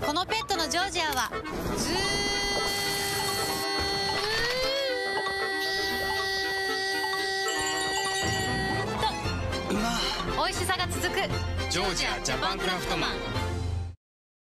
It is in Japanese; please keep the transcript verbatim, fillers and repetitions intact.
このペットのジョージアはずーっと美味しさが続くジョージアジャパンクラフトマン。